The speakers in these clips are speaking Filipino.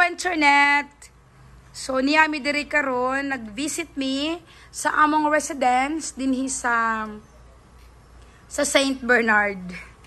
internet. So niya mi diri karon nag-visit me sa among residence dinhi sa Saint Bernard.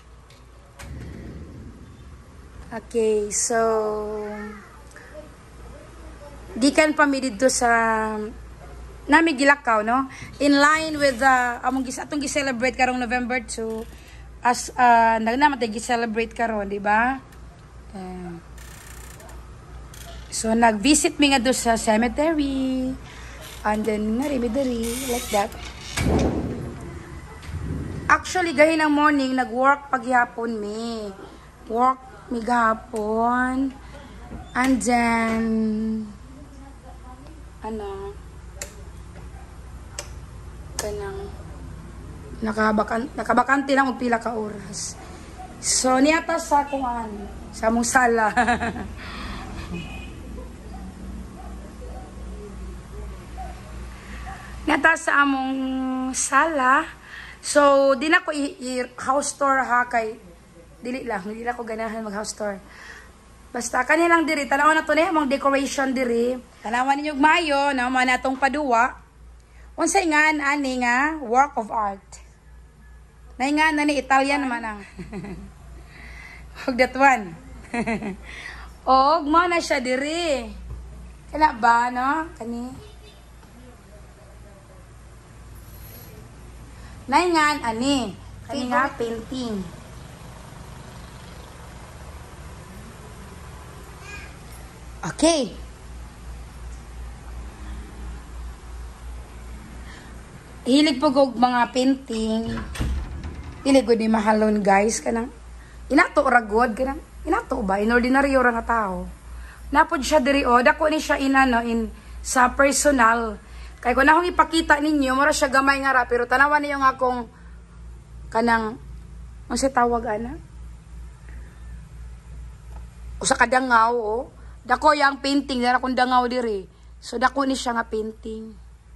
Okay, so gikan pa mi didto sa nami Gilakaw, no? In line with among atong gi-celebrate karong November 2 as nagnamatay gi-celebrate karon, di ba? So nag-visit mi nga do sa cemetery and then narimidari like that. Actually gahin ng morning nag-work paghapon mi. Work mi gahapon. And then kanang nakabakante lang og pila ka oras. So niata sa kuan sa among sala. Niata sa among sala. So di na ko i-house tour ha kay dili lang ko ganahan mag house tour. Basta kanilang diri tanaw na to ni among decoration diri. Tanawan ninyo mayo na mo natong paduwa. Unsay ngan ani nga work of art. Nay nga na ni Italian naman ang. Og that one. Og mo na siya diri. Kana ba no? Kani. Nay nga ani. Kani nga painting. Okay. Hilig po og mga painting. Dili gud ni mahalon guys kanang inato ra gud kanang inato ba in ordinaryo ra nga tao. Napod siya diri dako ni siya in sa personal. Kay kun akong ipakita ninyo mura siya gamay nga ra pero tanawan niyo nga akong kanang unsa tawag ana? Usa ka dangaw dako yang painting dara kun dangaw diri. So dako ni siya nga painting.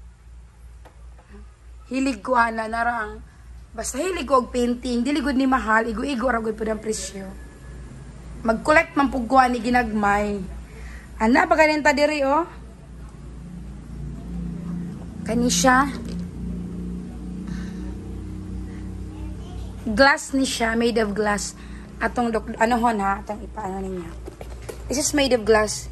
Hilig ko ana narang basta hilig ko og painting, dili gud ni mahal, igo-igo ra gud pud ang presyo. Mag-collect man pug kuha ni ginagmay. Ana pa kaninta diri kani siya. Glass ni siya, made of glass. Atong anohon ha, atong ipaano niya. This is made of glass.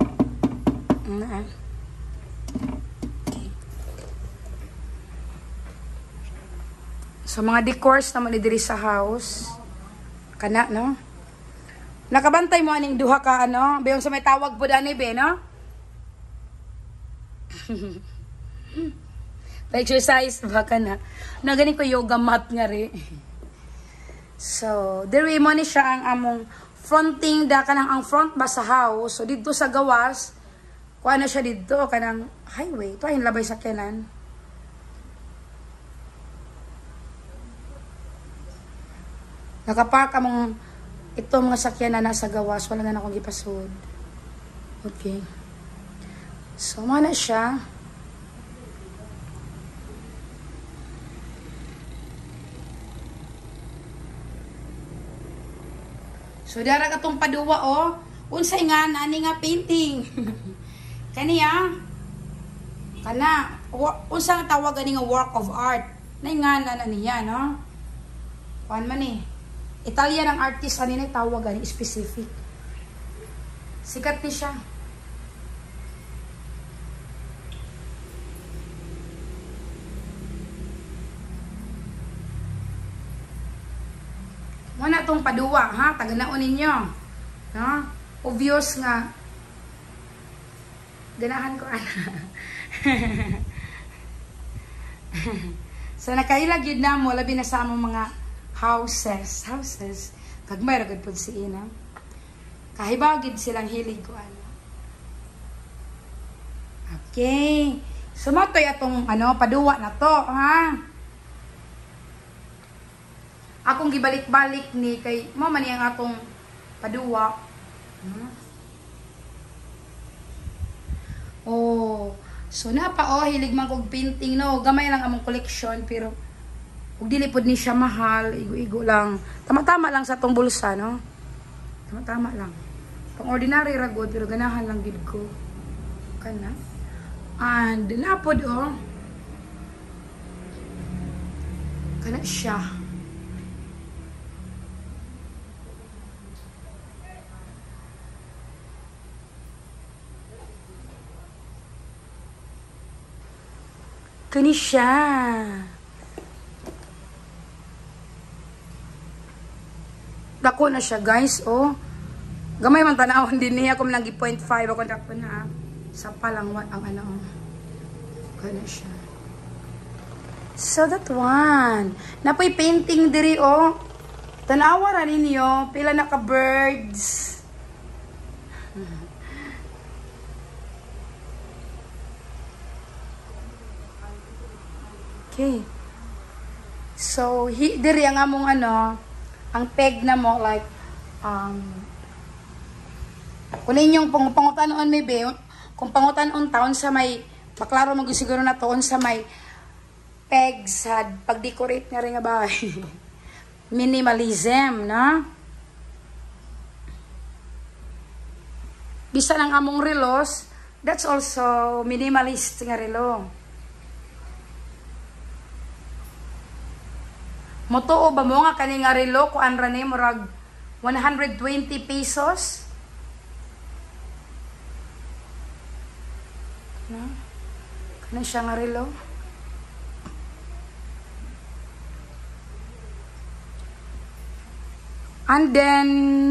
So, mga decors naman diri sa house. Kana, no? Nakabantay mo aning duha ka, Bayong sa may tawag po dani, be, no? Pa-exercise, baka na. Nagaling ko yoga mat nga rin. So, diri mo ni siya ang among fronting, da kanang ang front ba sa house. So, dito sa gawas, kuha na siya dito, kanang highway. Ito ay labay sa kenan. Nakapark among ito mga sakyan na nasa gawas. Wala na akong ipasod. Okay. So, mana siya. So, dara katong paduwa, unsay nga, ani nga painting. Kaniya. Kana. Unsang tawag ani nga work of art. Nay nga na niya, no? Kuan man eh. Italian ang artist ani na tawag ani specific. Sikat ni siya. Muna tong paduwa ha, taganaon ninyo. No? Obvious nga. Ganahan ko ana. So nakailag yun na mo labi na sa among mga houses. Kagmay ra gud pud si ina. Kahibaw gid silang hilig ko ano. Okay. Sumatoy atong paduwa na to, ha. Akong gibalik-balik ni kay mo man yang atong paduwa. So na pa hilig man kog painting no. Gamay lang among collection pero ug dili pud ni siya mahal, igo-igo lang. Tama-tama lang sa tong bulsa, no? Tama-tama lang. Pang ordinary ra gud pero ganahan lang gid ko. Kana. And napod oh. Kana siya. Kani siya. Dako na siya, guys, oh. Gamay man tanawon din niya kung nang 0.5 ako dako na. Sa palang ang ano. Kani siya. So that one. Napoy painting diri, oh. Tanawa ra ninyo, pila na ka birds. Okay. So, diri ang among ano, ang peg na mo, like, kung inyong pangutanon may be, kung pangutanon taon sa may, maklaro mo siguro na taon sa may peg sa pag-decorate nga rin nga bahay. Minimalism, na? Bisa ng among relos, that's also minimalist nga relo. Motuo ba mo nga kani nga relo kuan ra ni murag 120 pesos? No? Kani siya nga relo. And then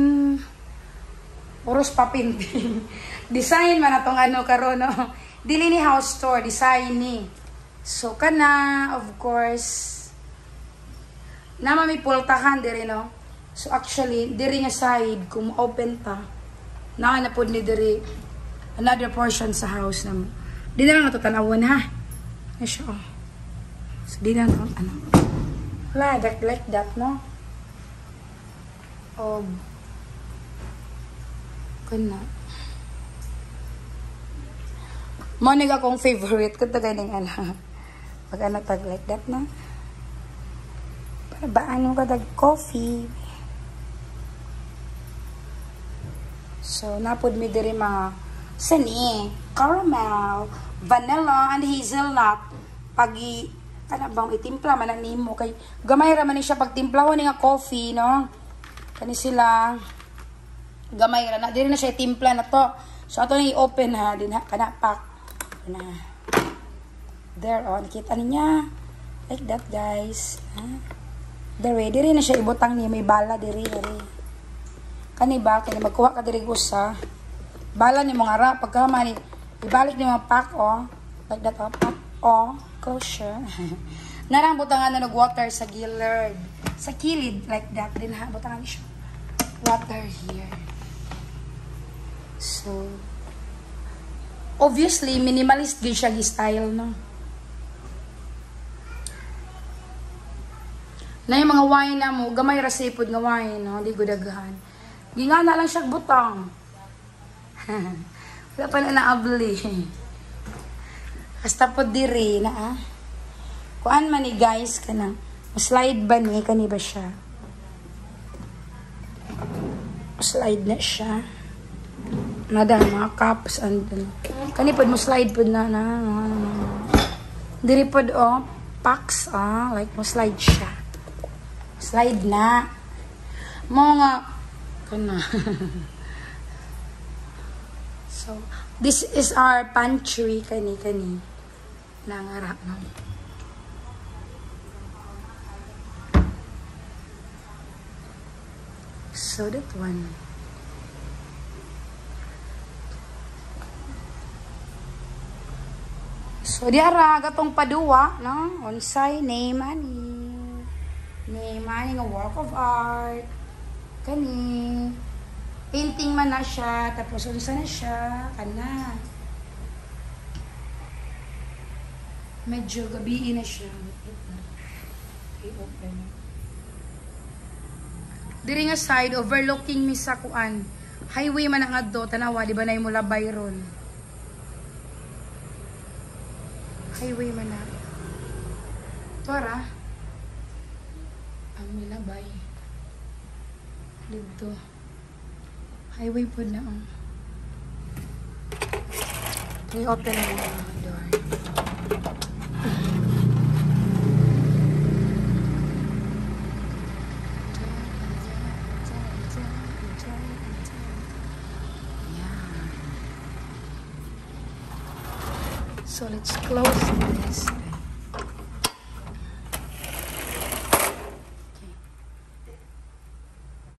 puros papinting. Design man atong ano karon no. Dili ni house store, design ni. So kana of course nama may pultahan diri no. So actually diri nga side kung open ta na pud ni diri another portion sa house na di na lang nato tanawon ha. Na siya oh. So di na ano. Wala like that no. Kana. Mo niga akong favorite ko tagay ning ano. Pag ano tag like that na. Ba ano ka dag coffee. So napod mi diri mga sani, caramel, vanilla and hazelnut. Pagi kana bang itimpla man nimo kay gamay ra man ni siya pag timplahon ni nga coffee no. Kani sila gamay ra na diri na siya timpla na to. So ato ni open ha din ha kana pack na. There on kita niya. Like that guys. Ha? Diri na siya ibutang niya may bala diri. Kani ba kani magkuha ka diri gusa. Bala ni mga ra pagka man ibalik ni mga pack oh. Like that oh. Pack oh. Kosher. Narang butangan na nag-water sa gilid. Sa kilid like that din ha butangan siya. Water here. So obviously minimalist gyud siya style no. Na yung mga wine na mo, gamay ra sipod nga wine, no? Di ko daghan. Gingana lang siya butang. Wala pa na naabli. Hasta po diri na ah. Kuan man ni guys, kanang slide ba ni? Kani ba siya? Slide na siya. Nada mga cups and kani pod mo slide pod na. Diri pod oh, packs ah, like mo slide siya. Slide na. Mga kana. So, this is our pantry kani. Nangara no. So that one. So diara gatong paduwa no, unsay name ani. Name nga work of art. Kani. Painting man na siya. Tapos unsa na siya. Kana. Medyo gabi na siya. I-open. Diri nga side, overlooking mi sa kuan. Highway man ang adto. Tanawa, di ba na yung mula Byron? Highway man na. Tora. Ang milabay dito Highway po na. I-open mo ang door. Yeah. So let's close this.